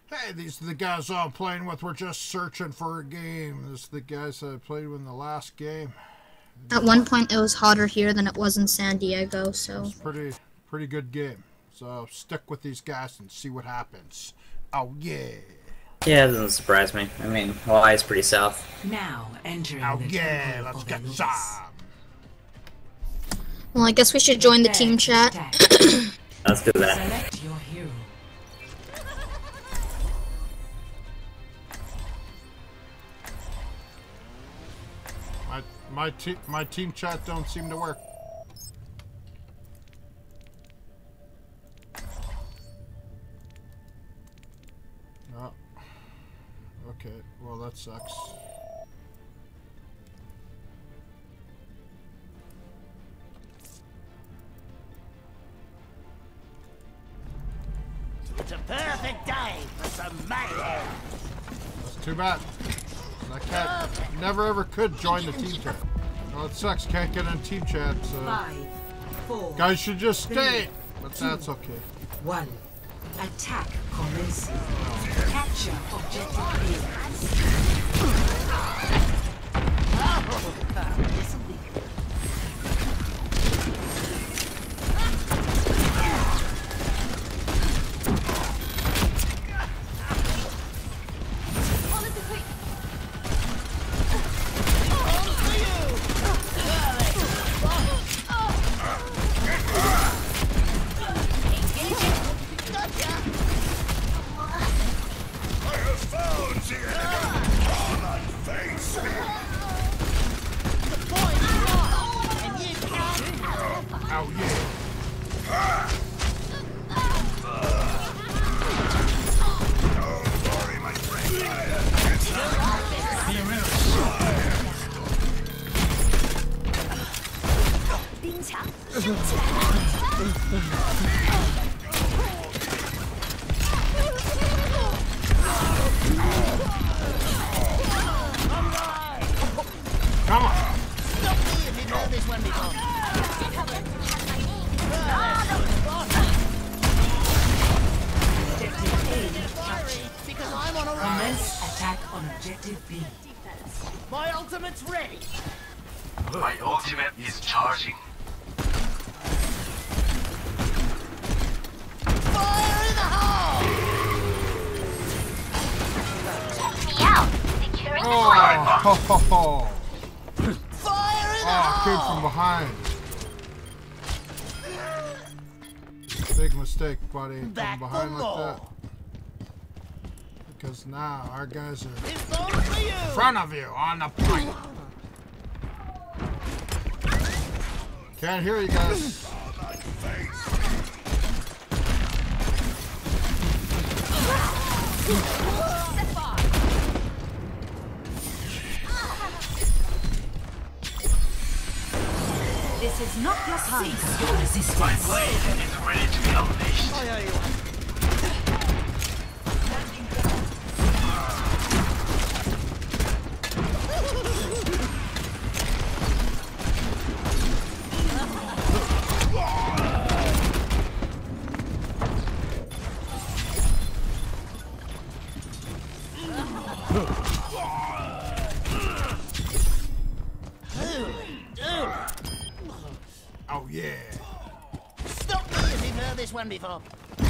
Hey, these are the guys I'm playing with. We're just searching for a game. These are the guys that I played with in the last game. At one point, it was hotter here than it was in San Diego, so... It's pretty good game. So stick with these guys and see what happens. Oh, yeah. Yeah, it doesn't surprise me. I mean, Hawaii's pretty south. Now entering Oh, the yeah, temple let's of get Anubis. some. Well, I guess we should join the team chat. Let's do that. Select your hero. My team chat don't seem to work. Oh. Okay, well that sucks. It's a perfect day for some mayhem. That's too bad. I can't, never ever could join the team chat. Oh, it sucks, can't get in team chat, so... 5, 4, Guys should just stay! But that's okay. 1. Attack commencing. Capture objective Come on! Stop me if you've heard this one before. Because I'm on a roll. Commence attack on objective B. My ultimate's ready. My ultimate is charging. Fire in the hole! Check me out. Securing the Oh, ho, ho, ho. Fire in the Oh, came hole! from behind. Big mistake, buddy. From Back behind for like that. more. Because now our guys are in It's on for you! front of you on the point. Can't hear you guys. This is not your time. Your My resistance. blade is ready to be unleashed. I owe you one. Oh, yeah. Stop me if you've heard this one before.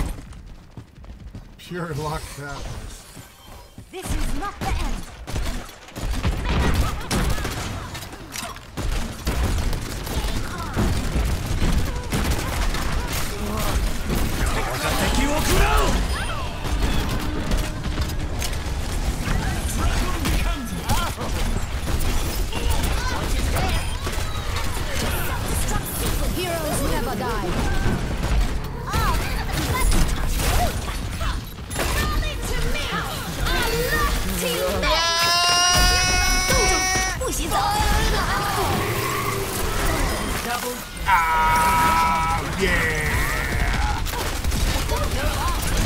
Pure luck that was. This is not the end. Heroes never die. Ah, yeah.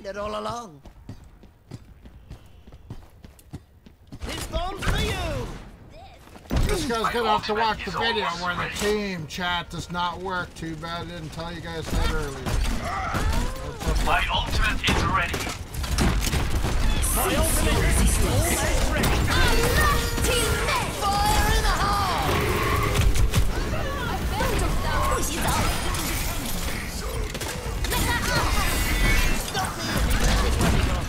intended all along. This bomb's for you! This guy's gonna have to watch the video where the team chat does not work. Too bad I didn't tell you guys that earlier. My ultimate is ready. My ultimate is almost ready. Fire in the hole! Stop me if you let this one go.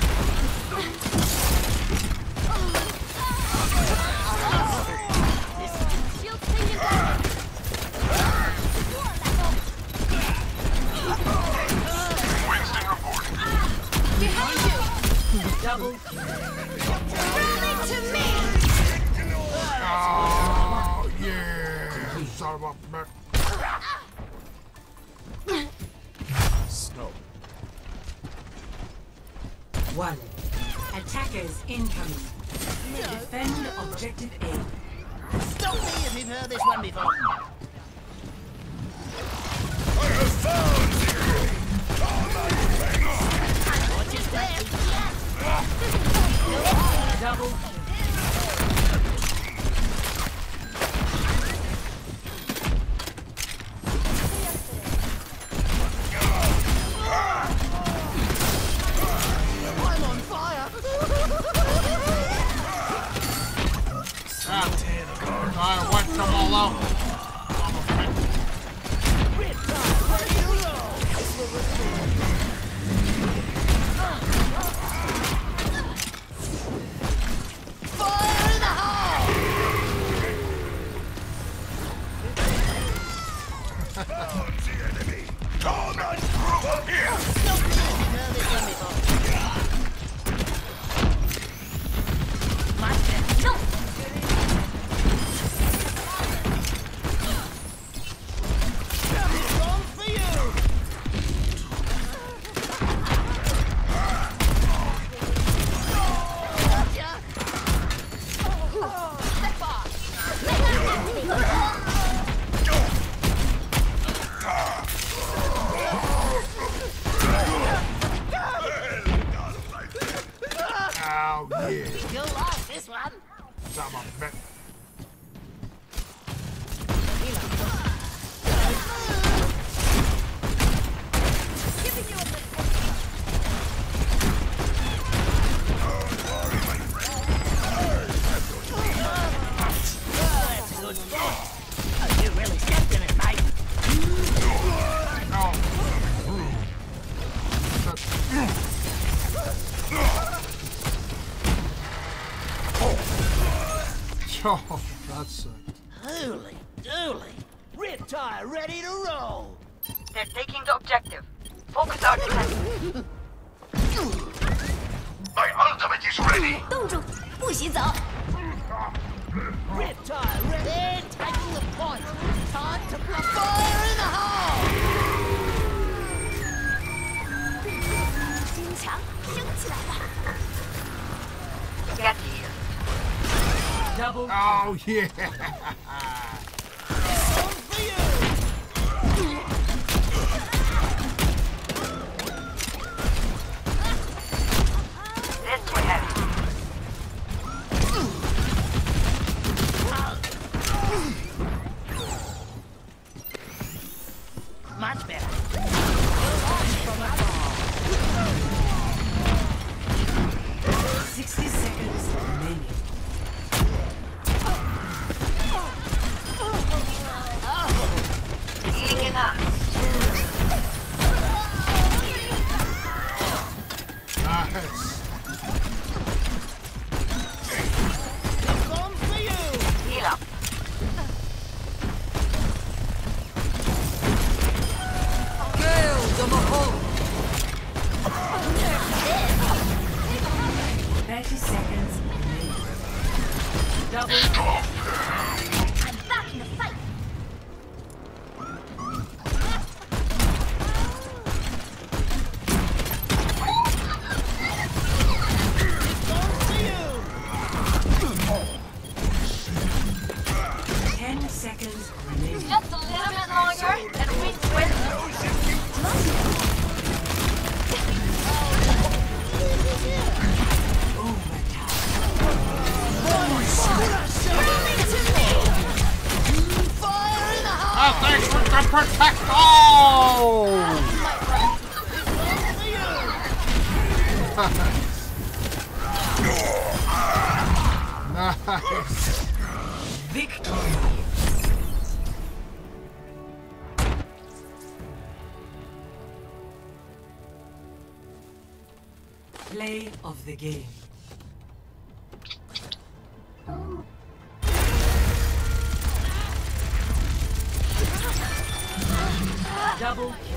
Winston reporting. Behind you. Double. Rally to me! Oh yeah! Son of a bitch. Snow. One. Attackers incoming. Defend objective A. Stop me if you've heard this one before. Watch your step. Double. I'm on fire. I went them all out. Fire in the hole! Stop me if you've heard this one before. My turn. No! This bomb's for you. Gotcha. Step off! Oh yeah! You'll like this one. Son of a bitch. Giving you a little. That's good. Oh, you really stepped in it, mate. Oh, that sucked. Holy dooly. Riptire ready to roll. They're taking the objective. Focus our defense. My ultimate is ready. 冻住，不许走！ Riptire ready. They're taking the point. Time to put fire in the hole. 心墙升起来了。 Get here. Double. Oh yeah! Bomb's for you. This way heavy. Much better. 60 seconds remaining. Healing enough. Nice. Bomb's for you. Heal up. Seconds remaining. Double. I'm back in the fight. Bomb's for you. 10 seconds remaining. Just a little bit longer, and we win. protect. Oh! Nice. Victory. Play of the game. Double kill.